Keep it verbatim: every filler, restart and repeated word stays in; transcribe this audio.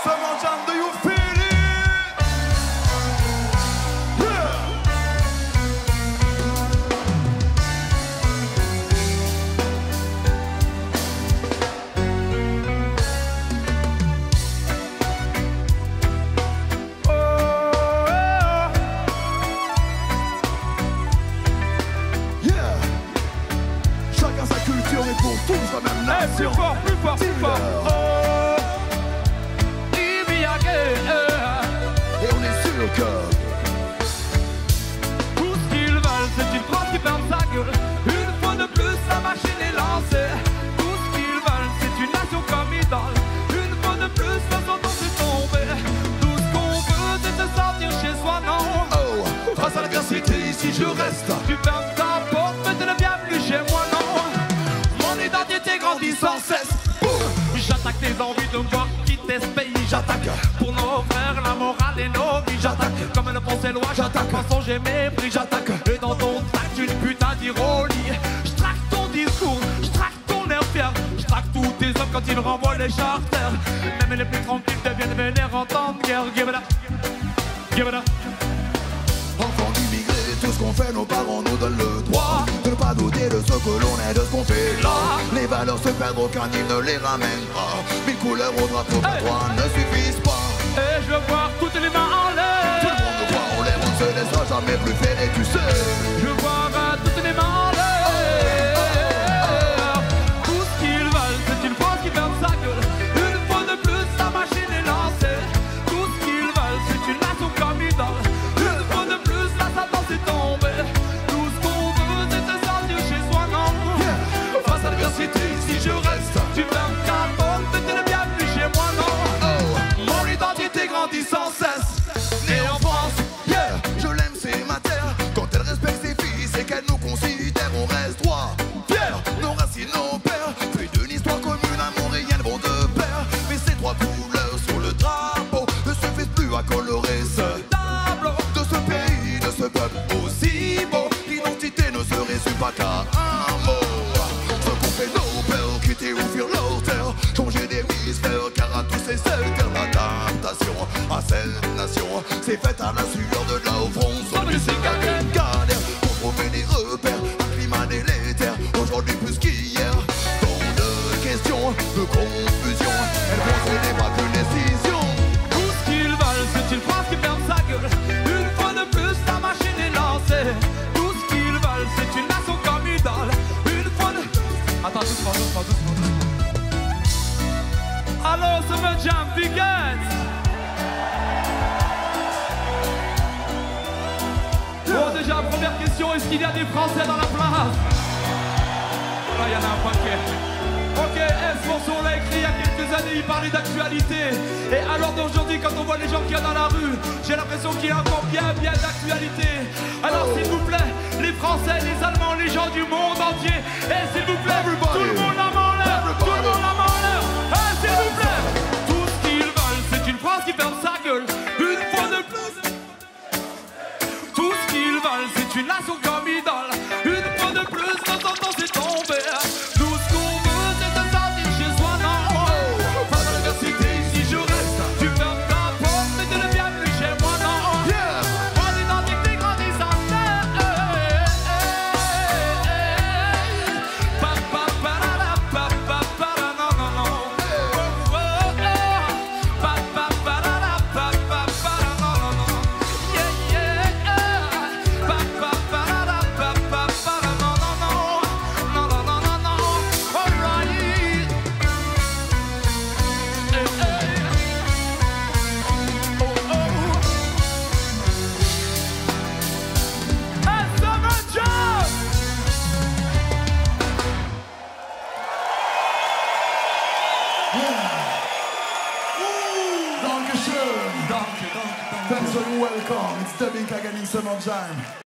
Summer Jam, do you feel it? Pour tous la même nation. Hey, plus fort, plus fort, plus fort. Oh, et on est sûr que tout ce qu'ils veulent, c'est une France qui ferme sa gueule. Une fois de plus, la machine est lancée. Tout ce qu'ils veulent, c'est une nation comme idole. Une fois de plus, la sentence est tombée. Tout ce qu'on veut, c'est se sortir chez soi, non. Oh, face à l'adversité, ici je reste. Tu fermes ta porte, mais t'es le bienvenu chez moi, non. Mon identité grandit sans cesse. J'attaque tes envies de me voir quitter ce pays. J'attaque pour nos frères, la morale et nos vies. J'attaque comme le font ces lois. J'attaque mensonge et mépris. J'attaque et dans ton tact une putain d'ironie. J'traque ton discours, j'traque ton air fier. J'traque tous tes hommes quand ils renvoient les charters. Même les plus tranquilles deviennent vénères en temps de guerre. Give it up, give it up. Enfants d'immigrés, tout ce qu'on fait, nos parents nous donnent le droit de ne pas douter de ce que l'on est, de ce qu'on fait là. Les valeurs se perdent, aucun hymne ne les ramène pas. Mille couleurs au drapeau, hey. Toi ne suffisent pas. Et je veux voir toutes les mains en l'air. Tout le monde nous croit en l'air, on ne se laissera jamais plus faire et tu sais. Je veux voir euh, toutes les mains en l'air. Oh, oh, oh. Tout ce qu'ils veulent, c'est une France qui ferme sa gueule. Une fois de plus, la machine est lancée. Tout ce qu'ils veulent, c'est une nation comme idole. Une fois de plus, la sentence est tombée. Tout ce qu'on veut, c'est se sortir chez soi, non. Yeah. Face à l'adversité, ici je reste. Tu fermes ta porte, mais t'es le bienvenu chez moi, non. Oh, mon identité grandit sans cesse. Né en France, yeah, je l'aime, c'est ma terre. Quand elle respecte ses fils et qu'elle nous considère, on reste droit, fier. Nos racines, nos pères, plus d'une histoire commune, amour et elles vont de pair. Mais ces trois couleurs sur le drapeau ne suffisent plus à colorer ce tableau de ce pays, de ce peuple aussi beau. L'identité ne se résume pas qu'à un mot. Ce qu'ont fait nos pères, quitter ou fuir leur terre, changer d'hémisphère, car à tous ces secteurs, l'adaptation à cette nation c'est fait à la sueur de la offrande. Sur musique à une galère pour trouver des repères, un climat délétère, aujourd'hui plus qu'hier. Tant de questions, de confusion, elles vont ce n'est pas qu'une décision. Tout ce qu'ils veulent, c'est une France qui ferme sa gueule. Une fois de plus, la machine est lancée. Tout ce qu'ils veulent, c'est une nation comme idole. Une fois de... Attends, doucement, doucement, doucement, doucement. Allô, Summer Jam, Biggets. Bon, déjà, première question, est-ce qu'il y a des Français dans la place? Là, il y en a un paquet. Ok, S. Monson l'a écrit il y a quelques années, il parlait d'actualité. Et alors d'aujourd'hui, quand on voit les gens qu'il y a dans la rue, j'ai l'impression qu'il y a encore bien, bien d'actualité. Alors s'il vous plaît, les Français, les Allemands, les gens du monde entier, et s'il vous plaît, Everybody. tout le monde la main en l'air, tout le monde la main en l'air, et s'il vous plaît, tout ce qu'ils veulent, c'est une France qui ferme sa gueule, une fois de plus. Tout ce qu'ils veulent, c'est une nation comme idole, une fois de plus, notre sentence est tombée. Tout ce qu'on veut, c'est se sortir chez soi, non. Face à l'adversité, ici je reste. Tu fermes ta porte, mais t'es le bienvenu chez moi, non. Yeah. Mon identité grandit sans cesse. Pa, pa, pa, la, la, pa, pa, pa, la, non, non, non. Oh, oh, oh. Pa, pa, pa, la, la, pa, pa, pa, la, non, non, non. Yeah, yeah. Pa, pa, pa, la, la, pa, pa, pa, la, non, non, non. Non, non, non, non, non. All right. Hey, hey. Oh, oh. Hey, Summer Jam! Dankeschön. Danke, danke, danke. Thanks for your welcome. It's Debbie Kagan in Summer Jam.